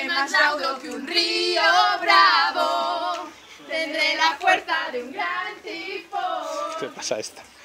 Tendré más raudo que un río bravo. Tendré la fuerza de un gran tifón. ¿Qué pasa esta?